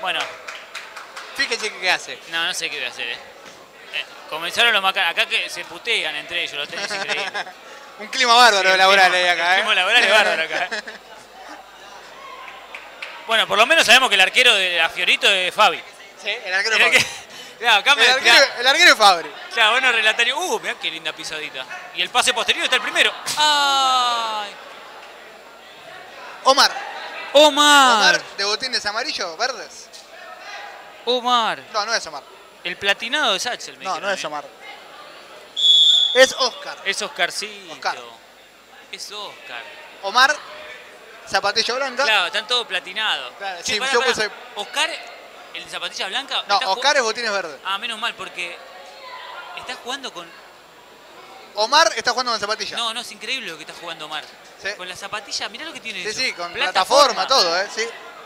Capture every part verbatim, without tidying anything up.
Bueno. Fíjense qué hace. No, no sé qué voy a hacer, eh. eh comenzaron los macanas. Acá que se putean entre ellos, los tenis increíbles. Un clima bárbaro sí, laboral clima, ahí acá, el ¿eh? clima laboral es bárbaro acá. ¿eh? Bueno, por lo menos sabemos que el arquero de la Fiorito es Fabi. Sí, el arquero el es Fabri. Claro, acá el, me, arquero, el arquero es Fabri. Claro, bueno, relatario. Uh, mirá qué linda pisadita. Y el pase posterior está el primero. ¡Ay! Omar. Omar. Omar, de botines amarillos, verdes. Omar. No, no es Omar. El platinado es Axel, me No, dijeron, no es ¿eh? Omar. Es Oscar. Es Oscarcito. Oscar. Es Oscar. Omar, zapatilla blanca. Claro, están todos platinados. Claro, Che, sí, pará, yo pará. puse... Oscar, el de zapatilla blanca. No, está Oscar es botines verdes. Ah, menos mal, porque estás jugando con... Omar está jugando con zapatilla. No, no, es increíble lo que está jugando Omar. Sí. Con la zapatilla, mirá lo que tiene Sí, eso. sí, con plataforma, plataforma todo, ¿eh? Sí.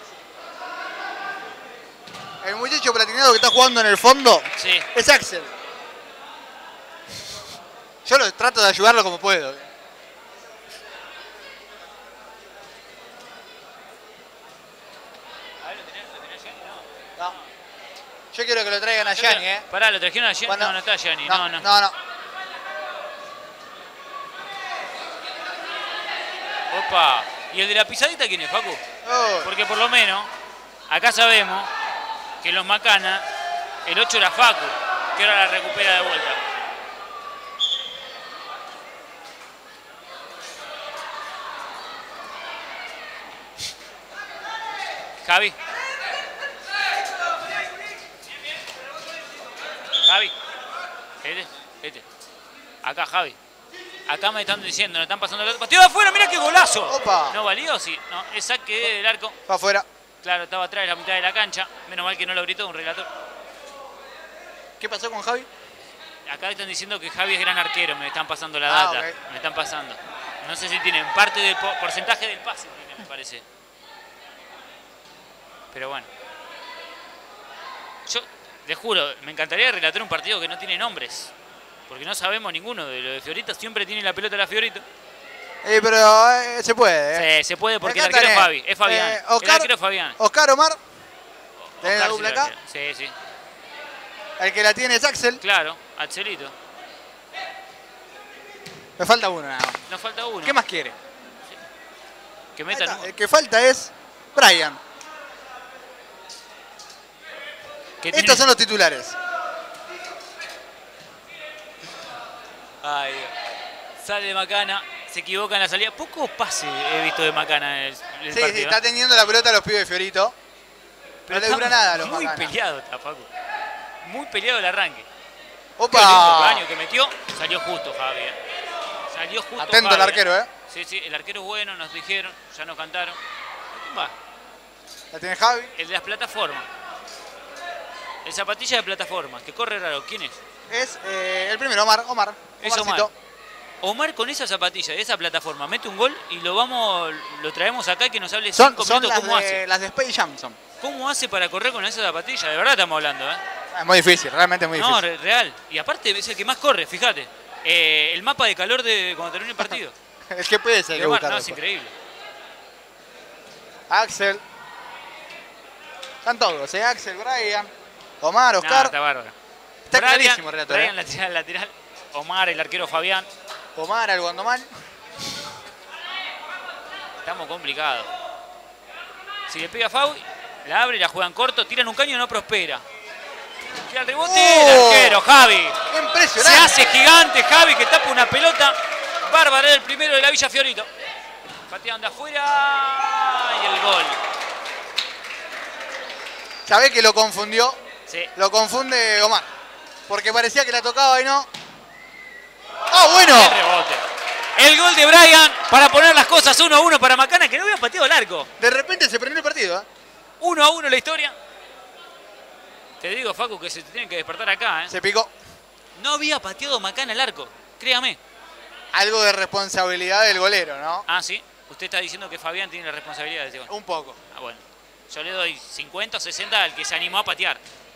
El muchacho platinado que está jugando en el fondo sí. es Axel. Yo lo trato de ayudarlo como puedo. No. Yo quiero que lo traigan a Gianni, ¿eh? Pará, ¿lo trajeron a Gianni? Cuando... No, no está Gianni. No, no, no. no, no. Opa. ¿Y el de la pisadita quién es, Facu? Oh. Porque por lo menos, acá sabemos que en los Macanas el ocho era Facu, que ahora la recupera de vuelta. Javi. Javi. Este, este. Acá, Javi. Acá me están diciendo, nos están pasando el otro. ¡Partido de afuera! ¡Mira qué golazo! Opa. ¿No valió? Sí. No, es saque del arco. Va afuera. Claro, estaba atrás de la mitad de la cancha. Menos mal que no lo gritó un relator. ¿Qué pasó con Javi? Acá están diciendo que Javi es gran arquero. Me están pasando la Ah, data. okay. Me están pasando. No sé si tienen parte del po porcentaje del pase, me parece. Pero bueno. Yo, les juro, me encantaría relatar un partido que no tiene nombres. Porque no sabemos ninguno de los de Fiorito. Siempre tiene la pelota la Fiorito. Eh, pero eh, se puede, ¿eh? Sí, se puede porque Acá el arquero es tenés, Fabi. Es Fabián. Eh, Oscar, el arquero es Fabián. Oscar, Omar. ¿Tenés la Oscar dupla sí, acá? arquero. Sí, sí. El que la tiene es Axel. Claro, Axelito. Me falta uno nada más. Nos falta uno. ¿Qué más quiere? Sí. Que metan uno. El que falta es Brian. Que Estos tiene... son los titulares. Ay, Dios. Sale de Macana, se equivoca en la salida. Pocos pases he visto de Macana en el, el Sí, partido. sí, está teniendo la pelota a los pibes de Fiorito. Pero no le dura nada a los muy Macana. peleado está, Paco. Muy peleado el arranque. ¡Opa! Qué lindo caño que metió. Salió justo, Javier. Salió justo. Atento Javi, el arquero, ¿eh? Sí, sí, el arquero es bueno, nos dijeron, ya nos cantaron. ¿Quién va? La tiene Javi. El de las plataformas. El zapatilla de plataformas, que corre raro. ¿Quién es? Es eh, el primero, Omar. Omar. Es Omar. Omarcito. Omar con esa zapatilla de esa plataforma mete un gol y lo vamos, lo traemos acá y que nos hable Son, cinco son minutos las, cómo de, hace. las de Space Jam son. ¿Cómo hace para correr con esa zapatilla? De verdad estamos hablando, ¿eh? Es muy difícil, realmente es muy No, difícil. re- real. Y aparte es el que más corre, fíjate. Eh, el mapa de calor de cuando termine el partido. El que puede ser De que Omar, buscar no, es después. increíble. Axel. Están todos, ¿eh? Axel, Brian, Omar, Nah, Oscar. está bárbaro. Está Brian, clarísimo, relator. Brian ¿eh? lateral, lateral. Omar, el arquero Fabián. Omar, el Guandomán. Estamos complicados. Si le pega a Fau, la abre y la juegan corto, tiran un caño y no prospera. Tira el rebote, ¡Oh! el arquero, Javi. Impresionante. Se hace gigante Javi que tapa una pelota. Bárbaro el primero de la Villa Fiorito. Pateando de afuera y el gol. ¿Sabés que lo confundió? Sí. Lo confunde Omar. Porque parecía que la tocaba y no. ¡Ah, bueno! El rebote. El gol de Brian para poner las cosas uno a uno para Macana, que no había pateado el arco. De repente se prendió el partido, ¿eh? uno a uno la historia. Te digo, Facu, que se te tienen que despertar acá, ¿eh? Se picó. No había pateado Macana el arco, créame. Algo de responsabilidad del golero, ¿no? Ah, sí. Usted está diciendo que Fabián tiene la responsabilidad de ese gol. Un poco. Ah, bueno. Yo le doy cincuenta o sesenta al que se animó a patear.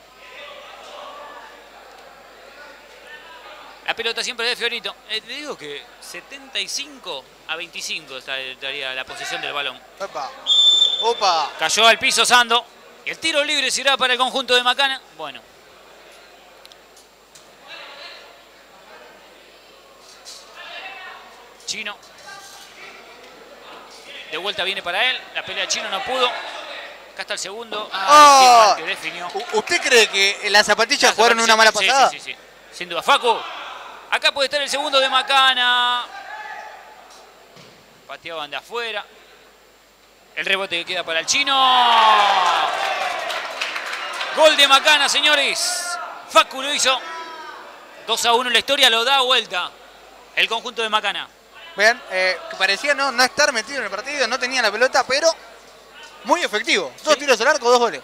La pelota siempre de Fiorito. Eh, te digo que setenta y cinco a veinticinco estaría la posición del balón. Opa. Opa. Cayó al piso Sando. Y el tiro libre será para el conjunto de Macana. Bueno. Chino. De vuelta viene para él. La pelea de Chino no pudo. Acá está el segundo. Ah, oh, que definió. ¿Usted cree que las zapatillas Las jugaron zapatillas, una mala sí, pasada? Sí, sí, sí. Sin duda. Facu. Acá puede estar el segundo de Macana. Pateaban de afuera. El rebote que queda para el Chino. Gol de Macana, señores. Facu lo hizo. dos a uno, la historia lo da vuelta. El conjunto de Macana. Vean, eh, que parecía no, no estar metido en el partido, no tenía la pelota, pero muy efectivo. Dos ¿Sí? tiros al arco, dos goles.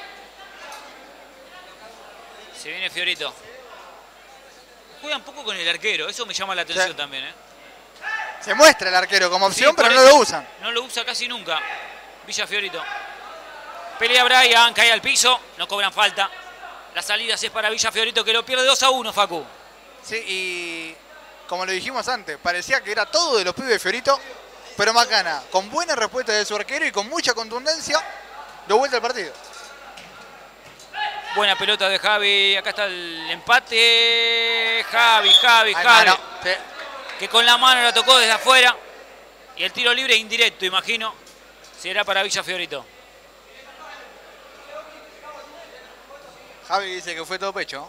Se viene Fiorito. Juega un poco con el arquero, eso me llama la atención Sí. también. ¿eh? Se muestra el arquero como opción, Sí, pero por no eso. lo usan. No lo usa casi nunca. Villa Fiorito. Pelea Brian, cae al piso, no cobran falta. La salida es para Villa Fiorito que lo pierde dos a uno, Facu. Sí, y como lo dijimos antes, parecía que era todo de los pibes de Fiorito, pero Macana, con buena respuesta de su arquero y con mucha contundencia, dio vuelta al partido. Buena pelota de Javi, acá está el empate. Javi, Javi, Ay, Javi. mano, sí. Que con la mano la tocó desde afuera. Y el tiro libre indirecto, imagino, será para Villa Fiorito. Javi dice que fue todo pecho.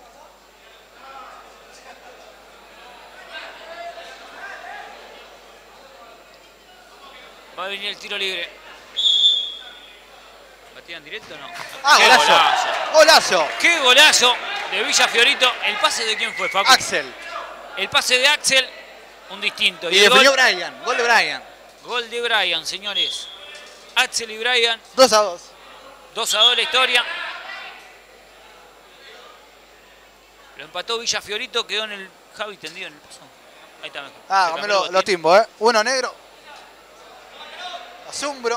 Va a venir el tiro libre. ¿Batida en directo o no? Ah, ¡Qué golazo. golazo! Golazo. ¡Qué golazo de Villa Fiorito! ¿El pase de quién fue, Facu? Axel. El pase de Axel, un distinto. Y el definió gol, Brian. Gol de Brian. gol de Brian, señores. Axel y Brian, dos a dos. dos a dos la historia. Lo empató Villa Fiorito, quedó en el... Javi tendido en el piso. Ahí está. Ah, Se come cambió lo- el los botín. timbos, ¿eh? Uno negro. Azumbro.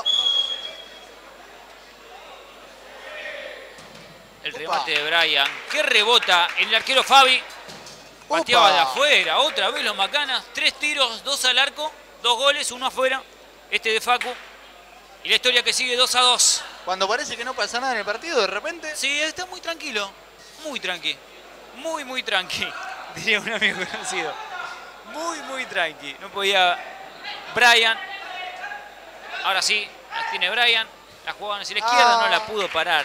El Upa. remate de Brian. Que rebota el arquero Fabi. Pateaba Upa. de afuera. Otra vez los Macanas. Tres tiros, dos al arco. Dos goles, uno afuera. Este de Facu. Y la historia que sigue dos a dos. Cuando parece que no pasa nada en el partido, de repente... Sí, está muy tranquilo. Muy tranqui. Muy, muy tranqui. Diría un amigo conocido. Muy, muy tranqui. No podía... Brian. Ahora sí. La tiene Brian. La jugaba hacia la izquierda. Ah. No la pudo parar.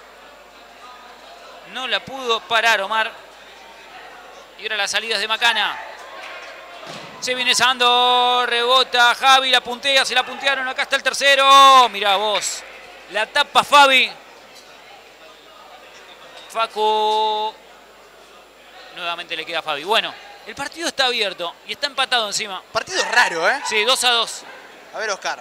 No la pudo parar Omar. Y ahora las salidas de Macana. Se viene Sando, rebota Javi, la puntea, se la puntearon, acá está el tercero. Mirá vos, la tapa Fabi. Facu. Nuevamente le queda a Fabi. Bueno, el partido está abierto y está empatado encima. Partido raro, ¿eh? Sí, dos a dos. A ver, Oscar.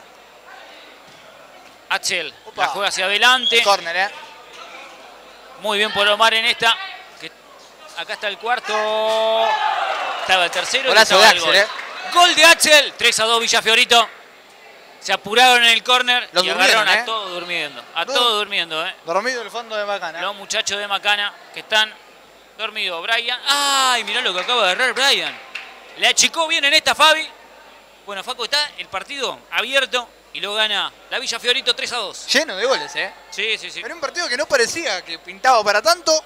Axel, Opa. la juega hacia adelante. Córner, ¿eh? Muy bien por Omar en esta. Que acá está el cuarto. Estaba el tercero. Golazo y de estaba el Axel, gol. ¿eh? Gol de Axel. tres a dos Villa Fiorito. Se apuraron en el córner Los y durmieron, agarraron ¿eh? a todos durmiendo. A Dur- todos durmiendo, ¿eh? Dormido el fondo de Macana. Los muchachos de Macana que están dormidos. Brian. ¡Ay! Mirá lo que acaba de agarrar Brian. Le achicó bien en esta Fabi. Bueno, Facu, está el partido abierto y lo gana la Villa Fiorito tres a dos. Lleno de goles, ¿eh? Sí, sí, sí. Era un partido que no parecía que pintaba para tanto.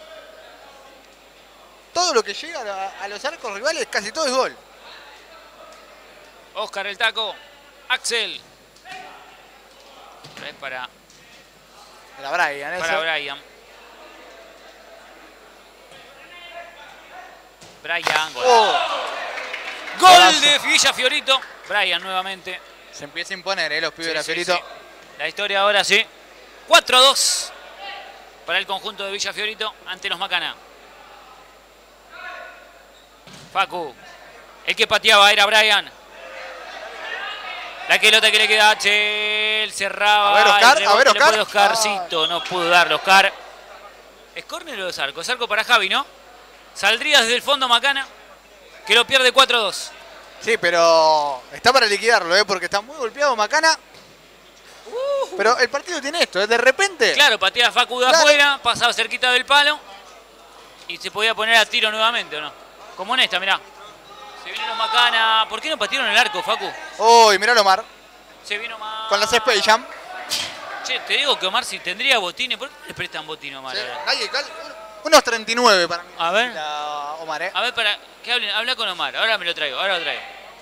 Todo lo que llega a, a los arcos rivales, casi todo es gol. Oscar el taco. Axel. Es para, Era Brian, eso. para Brian. Brian. Gol. Oh, Gol golazo. de Villa Fiorito. Brian nuevamente. se empieza a imponer, ¿eh? Los pibes Sí, de la sí, Fiorito. sí. La historia ahora sí. cuatro a dos para el conjunto de Villa Fiorito ante los Macana. Facu. El que pateaba era Brian. La pelota que le queda a Axel. Cerraba. A ver, Oscar, el a ver, rebote le Oscar. puede Oscarcito. No pudo darle Oscar. ¿Es córner o es arco? Es arco para Javi, ¿no? Saldría desde el fondo Macana. Que lo pierde cuatro a dos. Sí, pero está para liquidarlo, ¿eh? Porque está muy golpeado Macana. Pero el partido tiene esto, ¿eh? De repente... Claro, patea Facu de Claro. afuera, pasaba cerquita del palo y se podía poner a tiro nuevamente, ¿o no? Como en esta, mirá. Se vino Macana. ¿Por qué no patearon el arco, Facu? Uy, mirá Omar. Se vino más. Con las Space Jam. Che, te digo que Omar si tendría botines, ¿por qué le prestan botín a Omar? Sí, ahora? nadie cal- unos treinta y nueve para mí. A ver. La Omar, ¿eh? A ver, para que hablen, habla con Omar. Ahora me lo traigo, ahora lo traigo.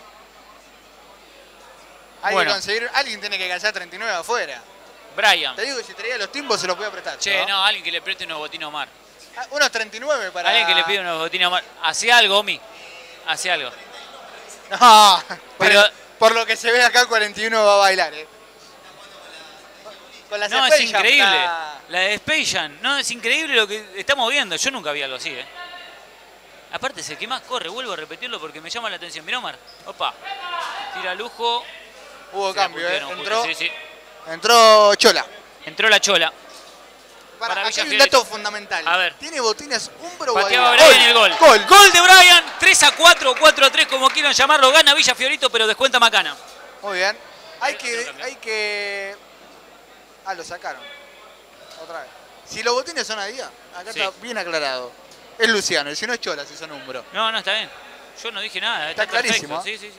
Hay Bueno. que conseguir, alguien tiene que calzar treinta y nueve afuera. Brian. Te digo que si traía los timbos se los voy a prestar. Che, no, alguien que le preste unos botines a Omar. Ah, unos treinta y nueve para... Alguien que le pida unos botines a Omar. Hacé algo, Omi. Hacé algo. No, Pero- por, por lo que se ve acá, cuarenta y uno va a bailar, ¿eh? Con las No, es Space Jam, increíble. está- La de Space Jam. No, es increíble lo que estamos viendo. Yo nunca vi algo así, ¿eh? Aparte es el que más corre. Vuelvo a repetirlo porque me llama la atención. Mirá, Omar. Opa. Tira lujo. Hubo Se la cambio, ¿eh? putearon, Entró, justo, sí, sí. entró Chola. Entró la chola. Para, Para acá Villa hay un Fiorito. dato fundamental. A ver. ¿Tiene botines Umbro o Pateaba Aguilar? Brian y el gol. Gol. Gol de Brian. tres a cuatro, cuatro a tres, como quieran llamarlo. Gana Villa Fiorito, pero descuenta Macana. Muy bien. Hay Ahí que, lo cambió. hay que... Ah, lo sacaron. Otra vez. Si los botines son a día, acá Sí. está bien aclarado. Es Luciano, y si no es Chola, si son Umbro. No, no, está bien. Yo no dije nada. Está, Está clarísimo, perfecto. Sí, sí, sí.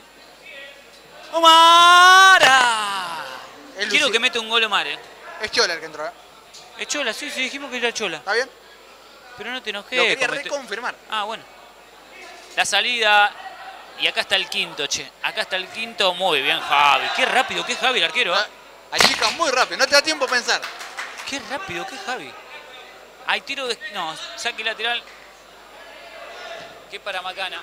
Omar. Ah. Es Quiero Luci- que meta un gol Omar, eh. Es Chola el que entró, ¿eh? Es chola, sí, sí, dijimos que era chola. ¿Está bien? Pero no te enojé. Lo quería comete- reconfirmar. Ah, bueno. La salida. Y acá está el quinto, che. Acá está el quinto. Muy bien, Javi. Qué rápido que es Javi, el arquero. ¿eh? Achica muy rápido, no te da tiempo a pensar. Qué rápido que es Javi. Hay tiro de... No, saque lateral. Que para Macana.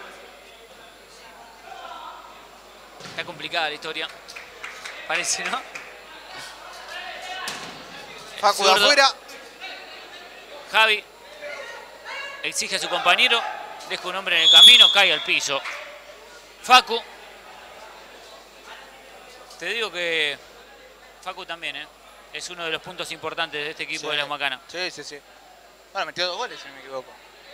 Está complicada la historia. Parece, ¿no? Facu de Zurdo. afuera. Javi exige a su compañero. Deja un hombre en el camino. Cae al piso. Facu. Te digo que Facu también, ¿eh? Es uno de los puntos importantes de este equipo Sí. de la Macana. Sí, sí, sí. Bueno, metió dos goles, si no me equivoco.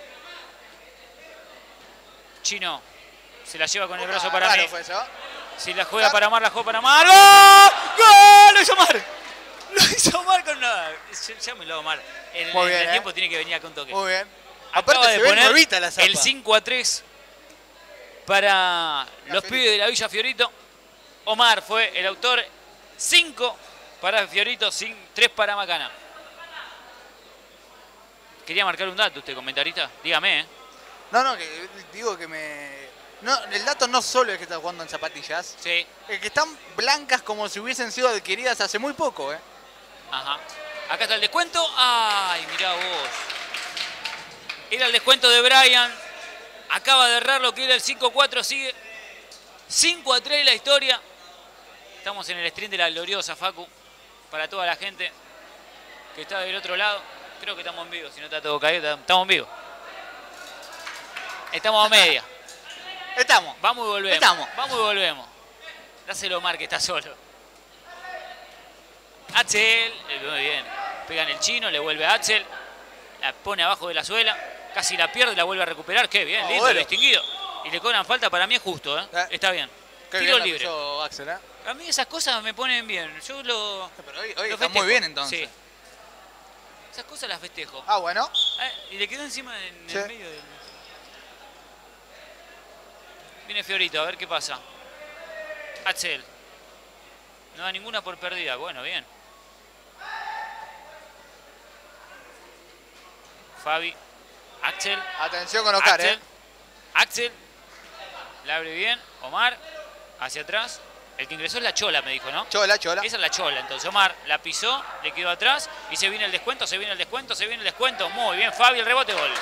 Chino se la lleva con el brazo para Raro mí. fue eso. Si la juega para Mar, la juega para Mar. ¡Gol! ¡Gol! ¡Lo hizo Mar! Lo hizo Mar con nada. Llámelo a Mar. En el Muy bien, entretiempo ¿eh? tiene que venir acá un toque. Muy bien. Acaba Aparte de se ve poner nuevita la zapa. el cinco a tres para los Fiorito. pibes de la Villa Fiorito. Omar fue el autor. cinco para Fiorito, tres para Macana. Quería marcar un dato usted, comentarista. Dígame, ¿eh? No, no, que digo que me... No, el dato no solo es que está jugando en zapatillas. Sí. Es que están blancas como si hubiesen sido adquiridas hace muy poco, ¿eh? Ajá. Acá está el descuento. Ay, mirá vos. Era el descuento de Brian. Acaba de errar lo que era el cinco a cuatro. Sigue cinco a tres la historia. Estamos en el stream de la gloriosa Facu. Para toda la gente que está del otro lado. Creo que estamos en vivo. Si no está todo caído, estamos en vivo. Estamos a media. Estamos. Vamos y volvemos. Estamos. Vamos y volvemos. Dáselo a Omar que está solo. Axel, eh, muy bien. Pega en el chino, le vuelve a Axel. La pone abajo de la suela. Casi la pierde, la vuelve a recuperar. Qué bien, Ah, lindo, bueno. distinguido. Y le cobran falta, para mí es justo, ¿eh? Eh. Está bien. Qué Tiro bien la libre. pisó Axel, ¿eh? A mí esas cosas me ponen bien. Yo lo. Pero hoy, hoy lo está festejo. muy bien entonces. Sí. Esas cosas las festejo. Ah, bueno. Eh, y le quedó encima en Sí. el medio del. Viene Fiorito, a ver qué pasa. Axel. No da ninguna por perdida. Bueno, bien. Fabi. Axel. Atención con Oscar, Axel. ¿eh? Axel. La abre bien. Omar. Hacia atrás. El que ingresó es la Chola, me dijo, ¿no? Chola, chola. Esa es la Chola. Entonces Omar la pisó, le quedó atrás y se viene el descuento, se viene el descuento, se viene el descuento. Muy bien, Fabi, el rebote, gol.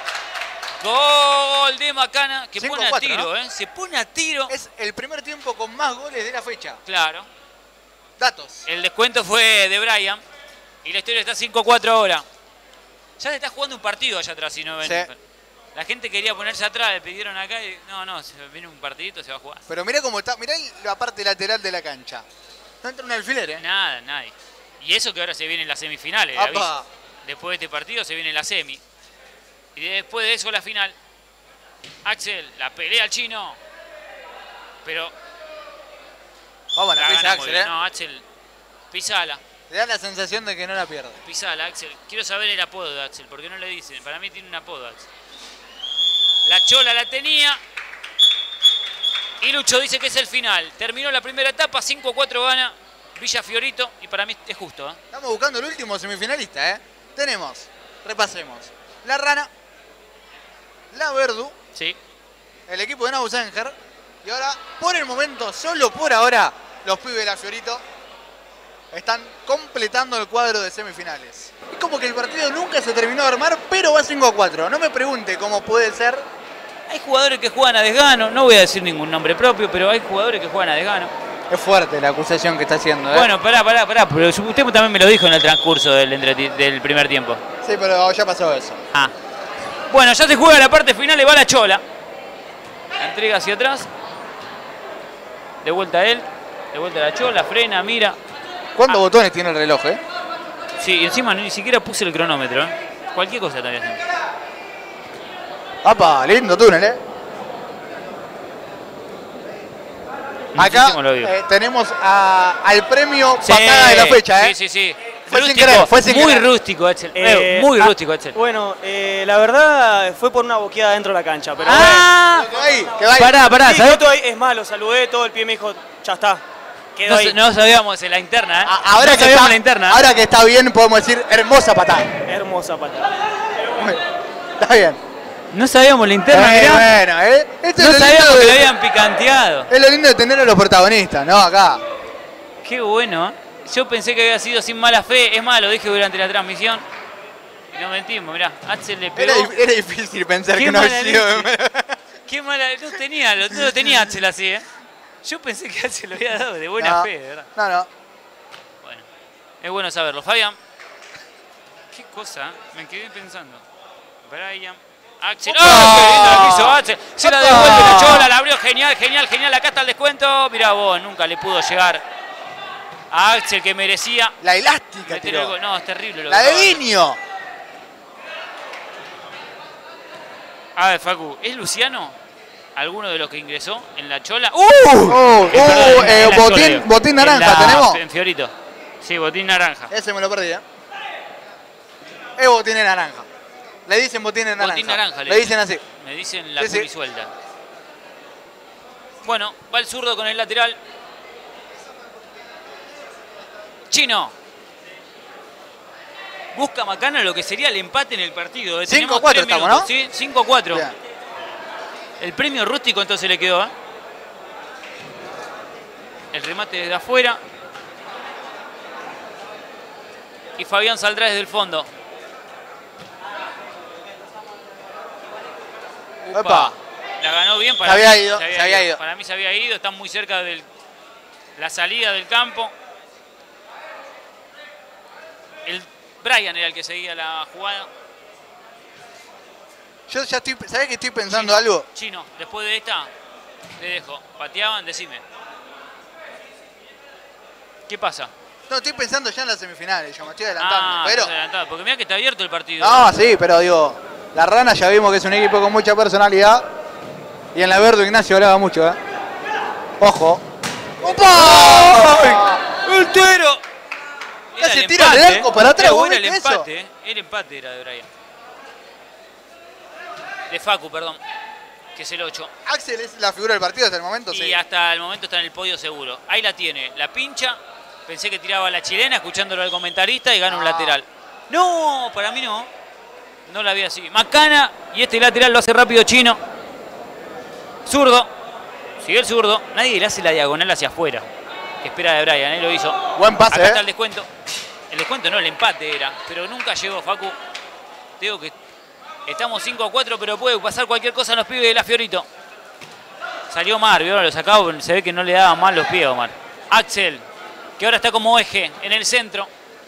Gol de Macana, que cinco pone a cuatro, tiro, ¿no? ¿eh? Se pone a tiro. Es el primer tiempo con más goles de la fecha. Claro. Datos. El descuento fue de Brian y la historia está cinco a cuatro ahora. Ya se está jugando un partido allá atrás, si no ven. Sí. La gente quería ponerse atrás, le pidieron acá y no, no, se viene un partidito, se va a jugar. Pero mirá cómo está. Mirá la parte lateral de la cancha. No entra un alfiler, ¿eh? Nada, nadie. Y eso que ahora se vienen las semifinales, le ¡Apa! aviso. Después de este partido se viene la semi. Y después de eso la final. Axel, la pelea al chino. Pero Vamos, la la pisa gana muy Axel, bien. ¿eh? No, Axel, pisala, Te da la sensación de que no la pierde. pisala, Axel. Quiero saber el apodo de Axel, porque no le dicen. Para mí tiene un apodo, Axel. La Chola la tenía. Y Lucho dice que es el final. Terminó la primera etapa, cinco a cuatro gana Villa Fiorito y para mí es justo. ¿eh? Estamos buscando el último semifinalista, ¿eh? Tenemos, repasemos, la Rana, la Verdú, Sí. el equipo de Nausenger y ahora, por el momento, solo por ahora, los pibes de la Fiorito están completando el cuadro de semifinales. Es como que el partido nunca se terminó de armar, pero va cinco a cuatro. No me pregunte cómo puede ser. Hay jugadores que juegan a desgano, no voy a decir ningún nombre propio, pero hay jugadores que juegan a desgano. Es fuerte la acusación que está haciendo, ¿eh? Bueno, pará, pará, pará, pero usted también me lo dijo en el transcurso del, entreti- del primer tiempo. Sí, pero ya pasó eso. Ah. Bueno, ya se juega la parte final y va la chola. La entrega hacia atrás. De vuelta a él, de vuelta a la chola, frena, mira. ¿Cuántos Ah. botones tiene el reloj, eh? Sí, y encima ni siquiera puse el cronómetro, ¿eh? Cualquier cosa estaría haciendo. ¡Apa! Lindo túnel, ¿eh? Acá Muchísimo lo digo. eh, tenemos a- al premio Sí, patada de la fecha, ¿eh? Sí, sí, sí. Fue sin Rústico, querer, fue sin muy querer. rústico, Axel. Eh, Eh, muy ah, rústico, Axel. Bueno, eh, la verdad fue por una boqueada dentro de la cancha, pero ¡Ah! Quedó ahí, quedó ahí. Pará, pará, sí, ¿sabés? quedó ahí, es malo, saludé, todo el pie me dijo, ya está, quedó No, ahí. no sabíamos en la interna, ¿eh? A- Ahora, no que sabíamos está, la interna. ¿eh? ahora que está bien, podemos decir hermosa patada. Hermosa patada. Está bien. No sabíamos la interna, Eh, mirá. bueno, ¿eh? Esto No es lo sabíamos lindo que de- le habían picanteado. Es lo lindo de tener a los protagonistas, ¿no? Acá. Qué bueno, ¿eh? Yo pensé que había sido sin mala fe. Es más, lo dije durante la transmisión. Y no mentimos, mirá. Axel le pegó. Era, dif- era difícil pensar Qué que no mala había sido... leche. Qué mala. No tenía, lo- no lo tenía Axel así, ¿eh? Yo pensé que Axel lo había dado de buena no, fe, de verdad. no, no. Bueno, es bueno saberlo. Fabián. Qué cosa, ¿eh? Me quedé pensando. Brian. Axel. ¡Opa! ¡Oh, qué lindo lo que hizo Axel! Se la ¡Opa! devuelve la chola, la abrió. Genial, genial, genial. Acá está el descuento. Mirá vos, nunca le pudo llegar a Axel que merecía La elástica, meter el tiró. gol. No, es terrible lo La que de acaba hacer. Viño. A ver, Facu, ¿es Luciano alguno de los que ingresó en la chola? ¡Uh! Oh, Eh, perdón, oh, en eh, la chola, botín, digo. botín En naranja, la- ¿tenemos? En Fiorito. Sí, botín naranja. Ese me lo perdí, ¿eh? Es botín de naranja. Le dicen botín de naranja. Botín naranja, le Le dicen así. Me dicen la Sí, sí. culi suelta. Bueno, va el zurdo con el lateral. Chino. Busca Macana lo que sería el empate en el partido. ¿eh? cinco a Tenemos cuatro tres estamos, minutos, ¿no? ¿sí? cinco a cuatro. Bien. El premio rústico entonces le quedó. ¿eh? El remate desde afuera. Y Fabián saldrá desde el fondo. Upa. Epa. La ganó bien. Para Se había mí, ido, se había ido. Para mí se había ido. Están muy cerca de la salida del campo. El Brian era el que seguía la jugada. Yo ya estoy, ¿sabés que estoy pensando Chino, algo? Chino, después de esta, te dejo. Pateaban, decime. ¿Qué pasa? No, estoy pensando ya en las semifinales, yo me estoy adelantando. Ah, pero. estás adelantado, porque mira que está abierto el partido. No, sí, pero digo, la Rana ya vimos que es un equipo con mucha personalidad. Y en la Verde Ignacio hablaba mucho, ¿eh? Ojo. ¡Opa! ¡El tiro! Era Casi el tira el empate, arco ¿eh? para atrás, Era ¿vos bueno el viste eso? empate, ¿eh? El empate era de Brian. De Facu, perdón. Que es el ocho. Axel es la figura del partido hasta el momento, Y sí. hasta el momento está en el podio seguro. Ahí la tiene, la pincha. Pensé que tiraba la chilena escuchándolo al comentarista y gana un No. lateral. No, para mí no. No la vi así. Macana y este lateral lo hace rápido Chino. Zurdo. Sigue el zurdo. Nadie le hace la diagonal hacia afuera. Que espera de Brian, él lo hizo. Buen pase, Acá ¿eh? está el descuento. El descuento no, el empate era. Pero nunca llegó, Facu. Te digo que estamos cinco a cuatro, pero puede pasar cualquier cosa a los pibes de la Fiorito. Salió Omar, ¿vio? Lo sacaba, se ve que no le daban mal los pies a Omar. Axel, que ahora está como eje en el centro.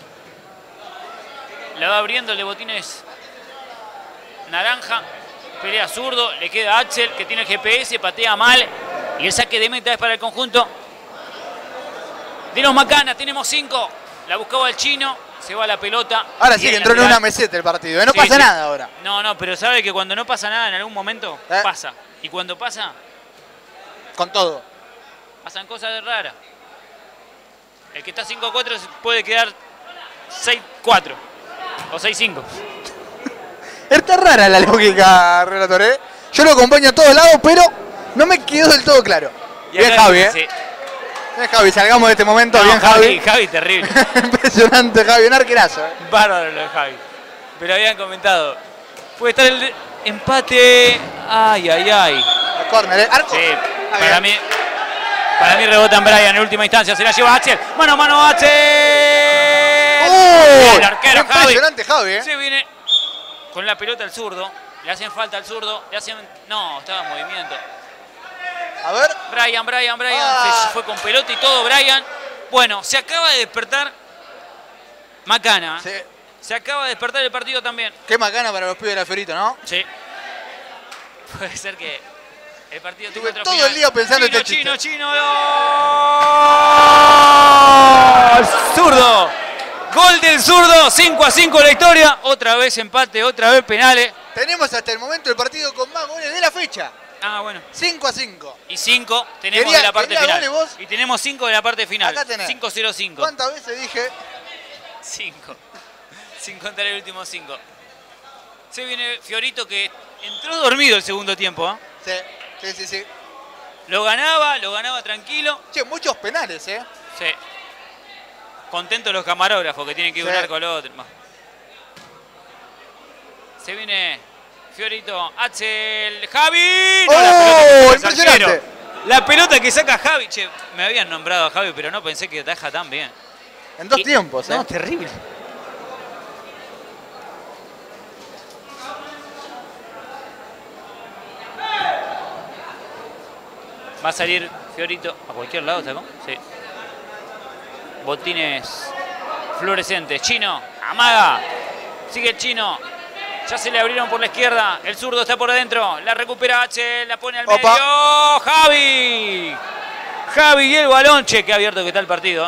La va abriendo el de botines naranja. Pelea zurdo, le queda a Axel, que tiene el G P S, patea mal. Y el saque de meta es para el conjunto de los Macana. Tenemos cinco. La buscaba el Chino, se va la pelota. Ahora Y sí el que entró en lateral- una meseta el partido, ¿eh? No Sí, pasa sí. nada ahora. No, no, pero sabe que cuando no pasa nada en algún momento, ¿Eh? pasa. Y cuando pasa, Con todo. pasan cosas raras. El que está cinco a cuatro puede quedar seis a cuatro o seis a cinco. Está rara la lógica, relator, ¿eh? Yo lo acompaño a todos lados, pero no me quedó del todo claro. Y Bien, acá Javi, ¿eh? sí. Eh, Javi, salgamos de este momento. No, Bien, Javi, Javi. Javi, terrible. Impresionante, Javi. Un arquerazo. Eh. Bárbaro lo de Javi. Pero habían comentado. Puede estar el empate. Ay, ay, ay. El córner, ¿eh? Arco. Sí, Ah, para bien. mí, para mí rebota en Brian en última instancia. Se la lleva Axel. Mano a mano, Axel. ¡Oh! El arquero Javi. Impresionante, Javi. ¿eh? Se viene con la pelota al zurdo. Le hacen falta al zurdo. Le hacen. No, estaba en movimiento. A ver. Brian, Brian, Brian. Ah. Se fue con pelota y todo, Brian. Bueno, se acaba de despertar Macana. Sí. Se acaba de despertar el partido también. Qué macana para los pibes de la Fiorito, ¿no? Sí. Puede ser que el partido Estuve tenga otro todo final. el día pensando Chino, este chiste. Chino, Chino, ¡gol! ¡Zurdo! Gol del zurdo, cinco a cinco la historia. Otra vez empate, otra vez penales. Tenemos hasta el momento el partido con más goles de la fecha. Ah, bueno. cinco a cinco. Y cinco tenemos Quería- de la parte quería final. goles vos. Y tenemos cinco de la parte final. Acá tenés. cinco cero cinco. ¿Cuántas veces dije? cinco. Sin contar el último cinco. Se viene Fiorito que entró dormido el segundo tiempo. ¿eh? Sí, sí, sí, sí. Lo ganaba, lo ganaba tranquilo. Che, muchos penales, ¿eh? Sí. Contentos los camarógrafos que tienen que ir Sí. un arco al otro. Se viene Fiorito, Axel, Javi. ¡Oh! la pelota que saca el Impresionante. arquero. La pelota que saca Javi. Che, me habían nombrado a Javi, pero no pensé que ataja tan bien. En dos Y- tiempos, ¿eh? No, terrible. Va a salir Fiorito a cualquier lado, ¿sacó? Sí. Botines fluorescentes. Chino, amaga. Sigue el chino. Ya se le abrieron por la izquierda. El zurdo está por adentro. La recupera H. La pone al Opa. medio. Javi. Javi y el balón. Che, qué abierto que está el partido. ¿eh?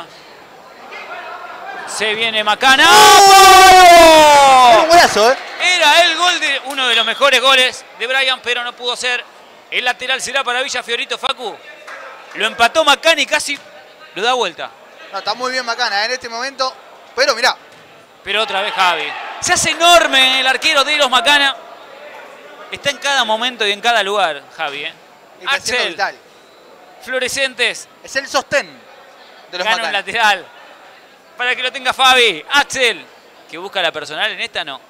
Se viene Macana. Era un ¡Oh! golazo, ¿eh? Era el gol de uno de los mejores goles de Brian, pero no pudo ser. El lateral será para Villa Fiorito, Facu. Lo empató Macana y casi lo da vuelta. No, está muy bien Macana, ¿eh? En este momento. Pero mirá, Pero otra vez Javi. Se hace enorme el arquero de los Macana. Está en cada momento y en cada lugar, Javi. ¿eh? y está siendo Axel, vital. fluorescentes, Es el sostén de los gana un Macana. lateral. Para que lo tenga Fabi. Axel, que busca la personal, en esta no.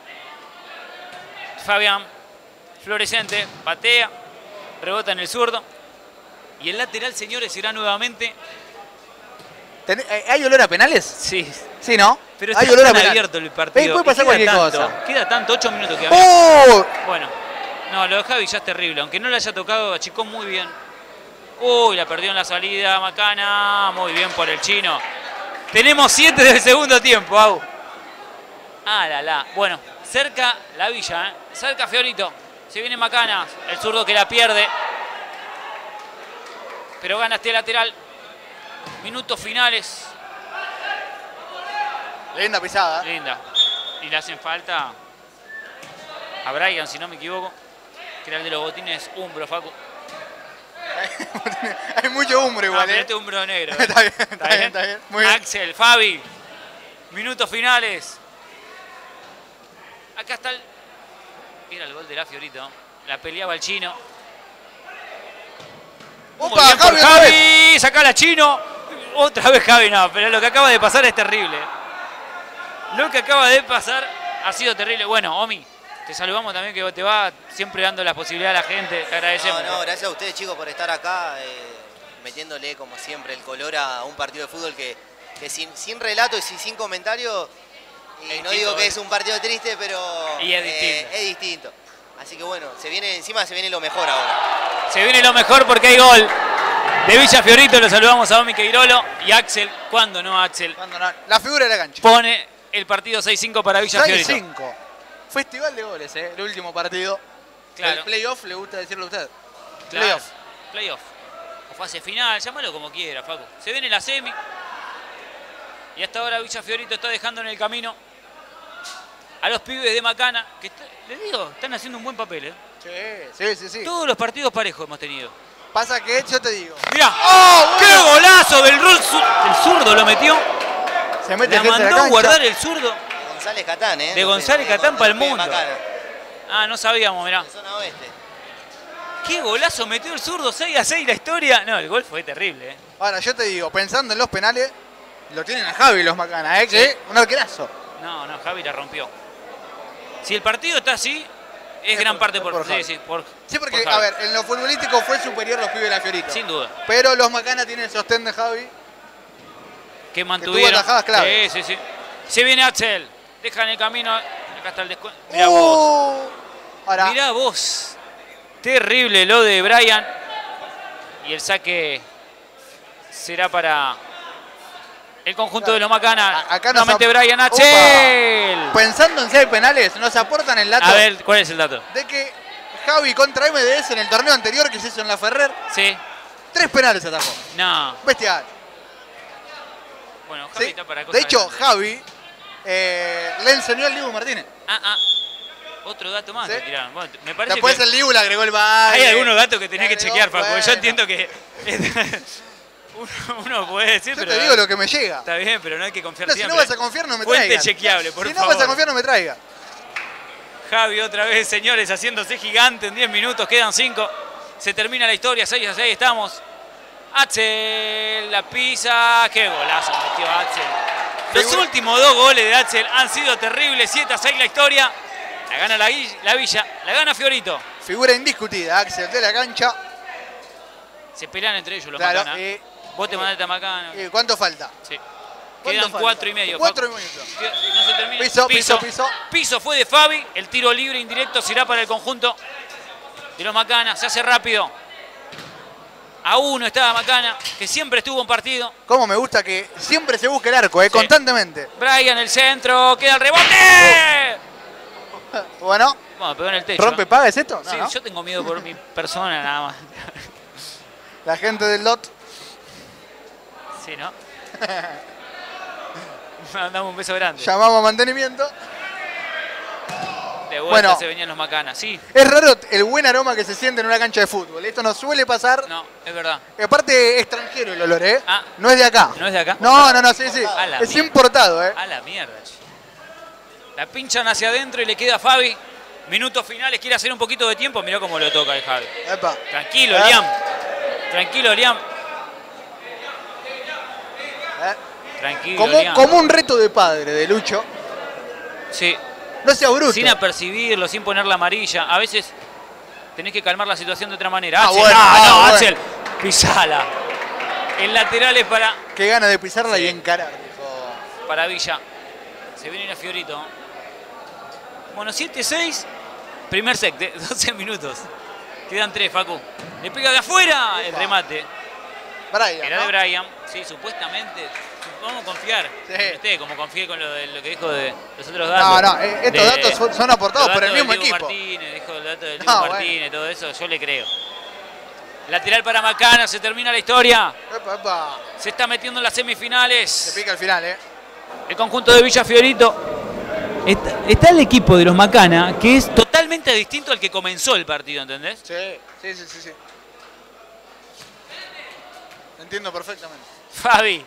Fabián, fluorescente, patea, rebota en el zurdo. Y el lateral, señores, será nuevamente. Ten- eh, ¿Hay olor a penales? Sí, Sí, ¿no? pero está Hay olor a tan penales. abierto el partido. Ey, puede y pasar queda cualquier tanto, cosa. Queda tanto, ocho minutos que había. ¡Oh! Bueno, no, lo de Javi ya es terrible. Aunque no le haya tocado, achicó muy bien. Uy, la perdió en la salida Macana. Muy bien por el chino. Tenemos siete del segundo tiempo, Au. Ah, la, la. Bueno, cerca la Villa, ¿eh? Cerca Fiorito. Se viene Macana. El zurdo que la pierde. Pero gana este lateral. Minutos finales. Linda pisada. ¿eh? Linda. Y le hacen falta a Brian, si no me equivoco. Que era el de los botines Umbro, Facu. Hay mucho humo No, igual, pero ¿eh? este Umbro negro. ¿eh? Está bien, está bien, está bien. Muy bien. Axel, Fabi. Minutos finales. Acá está el... Era el gol de la Fiorito. La peleaba el chino. Muy ¡Opa, bien por Javi, otra vez! Javi. Sacala chino. Otra vez Javi, no. Pero lo que acaba de pasar es terrible. Lo que acaba de pasar ha sido terrible. Bueno, Omi, te saludamos también que te va siempre dando la posibilidad a la gente. Te agradecemos. No, no, gracias a ustedes, chicos, por estar acá, eh, metiéndole, como siempre, el color a un partido de fútbol que, que sin, sin relato y sin, sin comentario, y Es no distinto, digo que ¿eh? es un partido triste, pero Y es eh, distinto. es distinto. Así que bueno, se viene encima se viene lo mejor ahora. Se viene lo mejor porque hay gol de Villa Fiorito. Lo saludamos a Omi Queirolo y Axel. ¿Cuándo no, Axel? Cuando no- La figura de la cancha. Pone el partido seis cinco para Villa seis Fiorito. cinco. Festival de goles, ¿eh? El último partido. Claro. El playoff, le gusta decirlo a usted. Claro. Playoff. Playoff. O fase final, llámalo como quiera, Facu. Se viene la semi. Y hasta ahora Villa Fiorito está dejando en el camino a los pibes de Macana, que está- les digo, están haciendo un buen papel, ¿eh? Sí, sí, sí, sí. Todos los partidos parejos hemos tenido. Pasa que yo te digo. Mirá, ¡Oh, ¡qué bueno! golazo del Rul! El zurdo lo metió. Se mete La gente en la mandó a cancha. guardar el zurdo. González Catán, ¿eh? De González Catán para el Los pibes mundo. Macana, Ah, no sabíamos, mirá. de zona oeste. Qué golazo metió el zurdo, seis a seis la historia. No, el gol fue terrible, ¿eh? Ahora, yo te digo, pensando en los penales, lo tienen a Javi los Macana, ¿eh? Que Sí. un arquerazo. No, no, Javi la rompió. Si el partido está así, es, Es gran por- parte es por, por sí, Javi. sí, por Sí, porque, por a Javi. ver, en lo futbolístico fue superior los pibes de la Fiorito. Sin duda. Pero los Macana tienen el sostén de Javi. Que mantuvieron. atajadas claves. Sí, sí, sí. Se viene Axel. Deja en el camino. Acá está el descuento. Mirá vos. Uh, ahora, Mirá vos. Terrible lo de Brian. Y el saque será para el conjunto de los Macana. A- acá nos Nuevamente ap- Brian Upa. Axel. pensando en seis penales, nos aportan el dato A ver, ¿cuál es el dato? de que Javi contra M D S en el torneo anterior que se hizo en la Ferrer, Sí. tres penales atajó. No. Bestial. Bueno, Javi ¿Sí? está para cosas De hecho, grandes. Javi eh, le enseñó al Dibu Martínez. Ah, ah. Otro dato más ¿Sí? te tiraron. Bueno, me parece Después que el Dibu le agregó el baile. hay algunos datos que tenés le que agregó- chequear, Facu. Yo bueno. entiendo que uno, uno puede decir, Yo pero te digo lo que me llega. está bien, pero no hay que confiar No, si siempre. no vas a confiar, no me Fuente traigas. chequeable, por si favor. no vas a confiar, no me traigas. Javi otra vez, señores, haciéndose gigante en diez minutos, quedan cinco. Se termina la historia, seis a seis estamos. Axel, la pisa, qué golazo metió Axel. Los Figura- últimos dos goles de Axel han sido terribles, siete a seis la historia. La gana la, Gui- la Villa, la gana Fiorito. Figura indiscutida, Axel de la cancha. Se pelean entre ellos los Claro, Macana. eh, Vos te mandaste a Macana. eh, ¿cuánto falta? Sí. ¿Cuánto Quedan falta? cuatro y medio. Cuatro Facu. y medio. No se termina. Piso, piso, piso. Piso fue de Fabi. El tiro libre indirecto será para el conjunto de los Macana. Se hace rápido. A uno estaba Macana, que siempre estuvo en partido. Cómo me gusta que siempre se busque el arco, eh, Sí. constantemente. Brian, el centro. Queda el rebote. Bueno, Bueno, pegó en el techo. ¿rompe paga es esto? No, Sí, ¿no? yo tengo miedo por mi persona nada más. La gente del L O T. Sí, ¿no? Mandamos un beso grande. Llamamos a mantenimiento. De vuelta Bueno. se venían los Macana. Sí, Es raro el buen aroma que se siente en una cancha de fútbol. Esto no suele pasar. no, es verdad. Y aparte, extranjero el olor, ¿eh? Ah. No es de acá. ¿No es de acá? No, no, no, sí, sí. A la Es mierda. importado, ¿eh? A la mierda, che. La pinchan hacia adentro y le queda a Fabi. Minutos finales, quiere hacer un poquito de tiempo. Mirá cómo lo toca el Javi. Epa. Tranquilo, Eh. Liam. Tranquilo, Liam. Eh. Tranquilo, Como, Liam. como un reto de padre de Lucho. Sí. No sea bruto. Sin apercibirlo, sin poner la amarilla. A veces tenés que calmar la situación de otra manera. Ah, Axel, bueno, ah, ah, no, bueno. Axel. Pisala. El lateral es para, Qué gana de pisarla Sí. y encarar, dijo. para Villa. Se viene la Fiorito. Bueno, siete seis. Primer set de doce minutos. Quedan tres, Facu. Le pega de afuera el Upa. remate. Brian, Era ¿no? de Brian. Sí, supuestamente. Vamos a confiar. Sí. en usted, como confié con lo, de, lo que dijo de los otros No, datos. no, eh, estos De- datos son, son aportados los por el datos mismo del Dibu equipo. Martínez, dijo el dato del No, Dibu bueno. Martínez, todo eso, yo le creo. Lateral para Macana, se termina la historia. Epa, epa. Se está metiendo en las Se semifinales. pica al final, ¿eh? El conjunto de Villa Fiorito. Está, está el equipo de los Macana, que es totalmente distinto al que comenzó el partido, ¿entendés? Sí, sí, sí, sí. sí. Entiendo perfectamente. Fabi.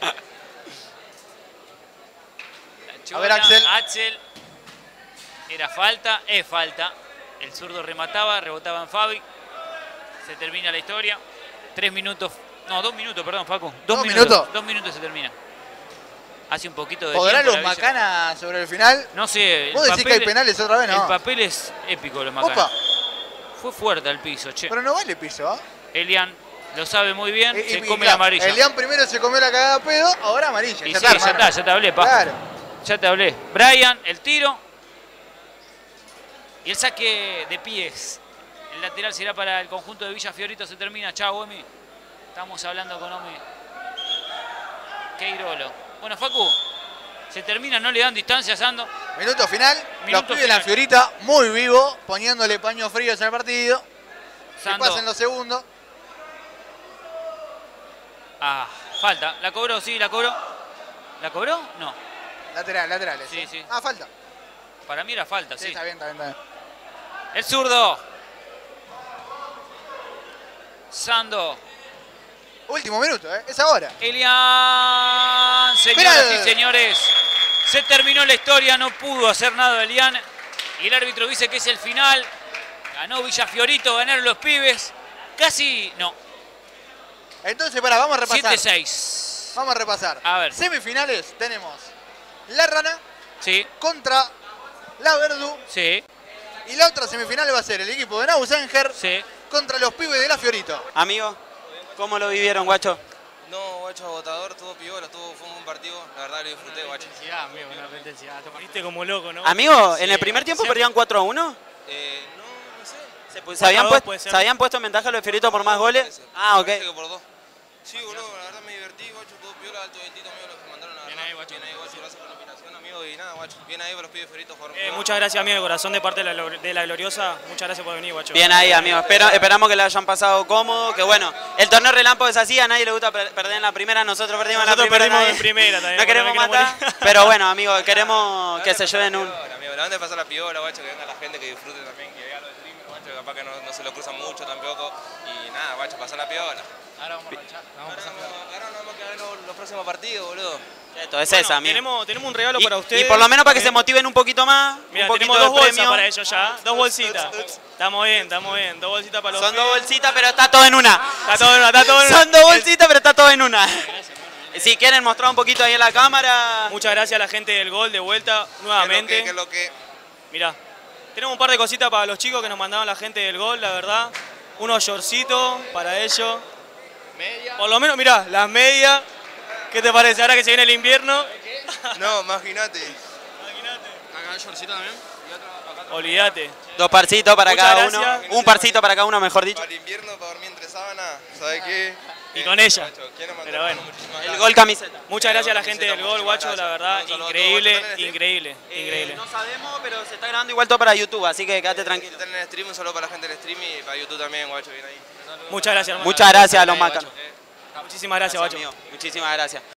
La A ver, chola, Axel. Axel. Era falta, es falta. El zurdo remataba, rebotaba en Fabi. Se termina la historia. Tres minutos. No, dos minutos, perdón, Facu. Dos, ¿Dos minutos. minutos? Dos minutos se termina. Hace un poquito de ¿Podrán tiempo los la Villa. Macana sobre el final? No sé. el ¿Vos decís que hay papel- penales otra vez? No. El papel es épico de los Macana. Opa, Fue fuerte al piso, che. pero no vale piso, ¿ah? Elian lo sabe muy bien, Y- se y- come y la claro, amarilla. El León primero se comió la cagada a pedo, ahora amarilla. Y ya sí, está, ya hermano. está, ya te hablé, pa. Claro. Ya te hablé. Brian, el tiro. Y el saque de pies. El lateral será para el conjunto de Villa Fiorito. Se termina. Chao, Omi. Estamos hablando con Omi. Queirolo. Bueno, Facu. Se termina, no le dan distancia, Sando. Minuto final. Minuto los pibes de la final. Fiorita muy vivo, poniéndole paños fríos al partido. Que Sando. pasen los segundos. Ah, falta. ¿La cobró? Sí, la cobró. ¿La cobró? No. Lateral, laterales. Sí, sí. Ah, falta. Para mí era falta, Sí, sí. está bien, está bien, está bien. El zurdo. Sando. Último minuto, ¿eh? Es ahora. Elian, señoras Penal. y señores, se terminó la historia, no pudo hacer nada Elian. Y el árbitro dice que es el final. Ganó Villa Fiorito, ganaron los pibes. Casi, no. Entonces, pará, vamos a repasar. siete seis. Vamos a repasar. A ver. Semifinales tenemos La Rana Sí, contra La Verdú. sí, Y la otra semifinal va a ser el equipo de Nausenger sí. contra los pibes de La Fiorito. Amigo, ¿cómo lo vivieron, guacho? No, guacho, agotador, todo piola, todo fue un buen partido. La verdad lo disfruté, guacho. Intensidad, amigo, una intensidad. Te moriste como loco, ¿no? Amigo, ¿en Sí, el primer tiempo siempre. perdían cuatro a uno? Eh, no, no sé. ¿Se, pu- se habían, cuatro a dos puest- puede ser. ¿Se habían puesto en ventaja los Fioritos por más goles? Parece. Ah, ok. Parece que por dos. Sí, boludo, la verdad me divertí, guacho, todo piola, alto ventito, amigo, los que mandaron la Bien verdad. ahí, guacho. Bien ahí, guacho, gracias por la invitación, amigo, y nada, guacho. Bien ahí para los pibes Fioritos, jugaron. Eh, muchas gracias, amigo, de corazón, de parte de la, glor- de la Gloriosa. Muchas gracias por venir, guacho. Bien ahí, amigo. Espero, esperamos que lo hayan pasado cómodo. Que bueno, el torneo relámpago es así, a nadie le gusta per- perder en la primera. Nosotros perdimos Nosotros en la primera. perdimos nadie- en primera también, No queremos bueno, no queremos matar. morir. Pero bueno, amigo, queremos que se lleven un. Piola, amigo, la banda de pasar la piola, guacho, que venga la gente, que disfrute también, que vea los streamers, guacho, que capaz que no, no se lo cruzan mucho tampoco. Y nada, guacho, pasar la piola. Ahora vamos a ranchar. Ahora vamos, ahora no vamos a quedar los, los próximos partidos, boludo. Esto es Bueno, esa, amigo. tenemos, tenemos un regalo Y, para ustedes. y por lo menos para que se También. motiven un poquito más. Mira, un poquito tenemos dos de bolsas premio. para ellos ya. Dos bolsitas. Estamos bien, estamos bien. Dos bolsitas para los Son dos pibes. bolsitas, pero está todo en una. Está todo en una, está todo en una. Son dos bolsitas, pero está todo en una. Si quieren mostrar un poquito ahí en la cámara. Muchas gracias a la gente del Gol de vuelta Que nuevamente. es lo que, Mirá, tenemos un par de cositas para los chicos que nos mandaron la gente del Gol, la verdad. Unos shortcitos para ellos. Por lo menos, mirá, las medias. ¿Qué te parece? Ahora que se viene el invierno. no, imagínate. Acá el shortcito también. Olvídate. Dos parcitos para Muchas cada gracias. uno. Un parcito para cada uno, mejor dicho. Para el invierno, para dormir entre sábanas, ¿sabes qué? Y Eh, con ella. guacho, quiero mandar Pero bueno. muchísimas El gracias. gol camiseta. Muchas gracias a la Camiseta, gente del Gol, muchísimas guacho, la gracias. verdad. Un saludo a todos. Increíble, ¿Están en el stream? increíble, Eh, increíble. no sabemos, pero se está grabando igual todo para YouTube, así que quédate Si tranquilo. están en el stream, un saludo para la gente del stream y para YouTube también, guacho, bien ahí. Muchas gracias, hermano. Muchas gracias a los Ahí, macanos. guacho. Muchísimas gracias, guacho. amigo. Muchísimas gracias.